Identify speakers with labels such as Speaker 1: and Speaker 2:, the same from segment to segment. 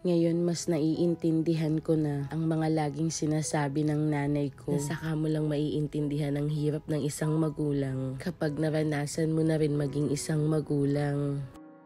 Speaker 1: Ngayon mas naiintindihan ko na ang mga laging sinasabi ng nanay ko na saka mo lang maiintindihan ang hirap ng isang magulang kapag naranasan mo na rin maging isang magulang.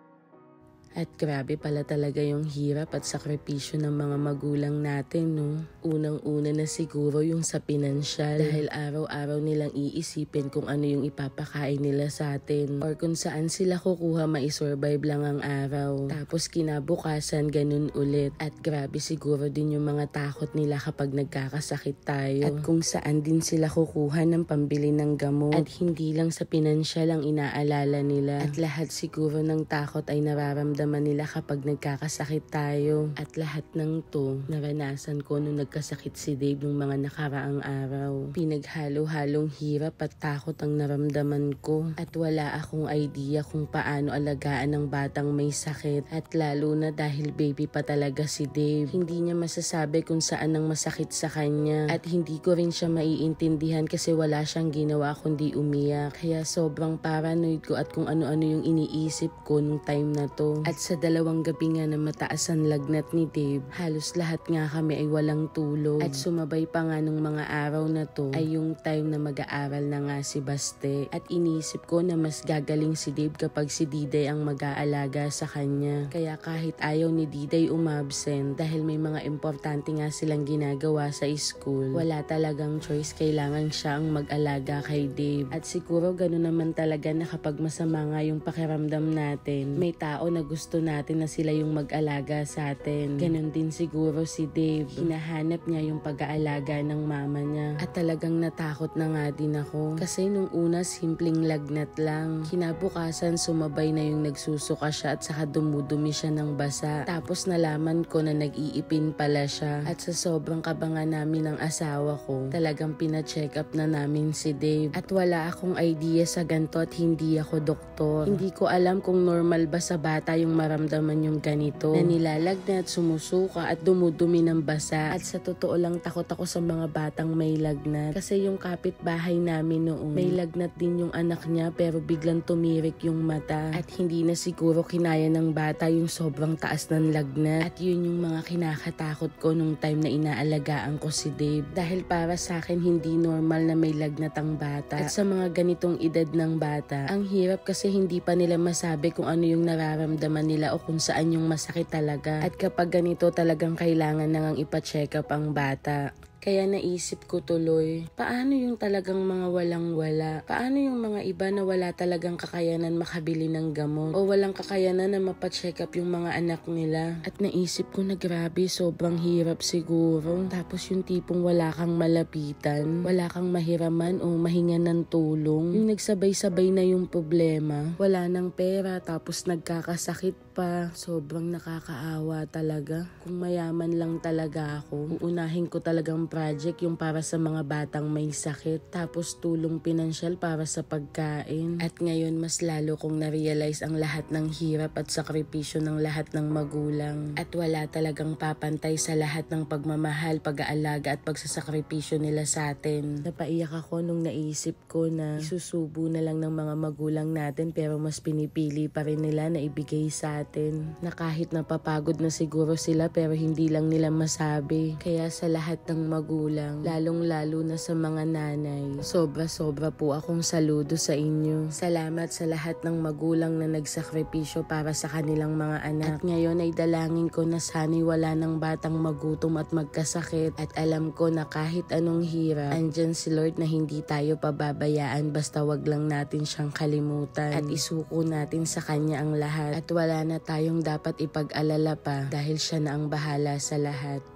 Speaker 1: At grabe pala talaga yung hirap at sakripisyo ng mga magulang natin, no? Unang-una na siguro yung sa pinansyal dahil araw-araw nilang iisipin kung ano yung ipapakain nila sa atin or kung saan sila kukuha maisurvive lang ang araw. Tapos kinabukasan ganun ulit. At grabe siguro din yung mga takot nila kapag nagkakasakit tayo at kung saan din sila kukuha ng pambili ng gamot at hindi lang sa pinansyal ang inaalala nila at lahat siguro ng takot ay nararamdaman nila kapag nagkakasakit tayo. At lahat ng to naranasan ko nung nagkasakit si Dave nung mga nakaraang araw. Pinaghalo-halong hirap at takot ang naramdaman ko at wala akong idea kung paano alagaan ng batang may sakit at lalo na dahil baby pa talaga si Dave. Hindi niya masasabi kung saan ang masakit sa kanya at hindi ko rin siya maiintindihan kasi wala siyang ginawa kundi umiyak. Kaya sobrang paranoid ko at kung ano-ano yung iniisip ko nung time na to. At sa 2 gabi nga na mataas ang lagnat ni Dave, halos lahat nga kami ay walang tulog. At sumabay pa nga nung mga araw na to ay yung time na mag-aaral na nga si Baste. At inisip ko na mas gagaling si Dave kapag si Diday ang mag-aalaga sa kanya. Kaya kahit ayaw ni Diday umabsent dahil may mga importante nga silang ginagawa sa school, wala talagang choice, kailangan siya ang mag-alaga kay Dave. At siguro gano'n naman talaga na kapag masama nga yung pakiramdam natin, may tao na gusto natin na sila yung mag-alaga sa atin. Ganon din siguro si Dave. Hinahanap niya yung pag-aalaga ng mama niya. At talagang natakot na nga din ako. Kasi nung una simpleng lagnat lang. Kinabukasan sumabay na yung nagsusuka siya at saka dumudumi siya ng basa. Tapos nalaman ko na nag-iipin pala siya. At sa sobrang kabangan namin ng asawa ko, talagang pina-check up na namin si Dave. At wala akong idea sa ganito at hindi ako doktor. Hindi ko alam kung normal ba sa bata yung maramdaman yung ganito na nilalagnat, sumusuka at dumudumi ng basa. At sa totoo lang takot ako sa mga batang may lagnat kasi yung kapitbahay namin noon may lagnat din yung anak niya pero biglang tumirik yung mata at hindi na siguro kinaya ng bata yung sobrang taas ng lagnat. At yun yung mga kinakatakot ko nung time na inaalagaan ko si Dave dahil para sa akin hindi normal na may lagnat ang bata. At sa mga ganitong edad ng bata, ang hirap kasi hindi pa nila masabi kung ano yung nararamdaman nila o kung saan yung masakit talaga. At kapag ganito talagang kailangan nang ipa-check up ang bata. Kaya naisip ko tuloy, paano yung talagang mga walang-wala? Paano yung mga iba na wala talagang kakayanan makabili ng gamot? O walang kakayanan na mapacheck up yung mga anak nila? At naisip ko na grabe, sobrang hirap siguro. Tapos yung tipong wala kang malapitan, wala kang mahiraman o mahinga ng tulong. Yung nagsabay-sabay na yung problema, wala ng pera tapos nagkakasakit pa. Sobrang nakakaawa talaga. Kung mayaman lang talaga ako, uunahin ko talagang project yung para sa mga batang may sakit. Tapos tulong pinansyal para sa pagkain. At ngayon mas lalo kong na-realize ang lahat ng hirap at sakripisyo ng lahat ng magulang. At wala talagang papantay sa lahat ng pagmamahal, pag-aalaga at pagsasakripisyo nila sa atin. Napaiyak ako nung naisip ko na isusubo na lang ng mga magulang natin pero mas pinipili pa rin nila na ibigay sa atin. Na kahit napapagod na siguro sila pero hindi lang nila masabi. Kaya sa lahat ng magulang, lalong-lalo na sa mga nanay, sobra-sobra po akong saludo sa inyo. Salamat sa lahat ng magulang na nagsakripisyo para sa kanilang mga anak. At ngayon ay dalangin ko na sana'y wala ng batang magutom at magkasakit. At alam ko na kahit anong hirap, andyan si Lord na hindi tayo pababayaan basta wag lang natin siyang kalimutan. At isuko natin sa Kanya ang lahat. At wala na tayong dapat ipag-alala pa dahil siya na ang bahala sa lahat.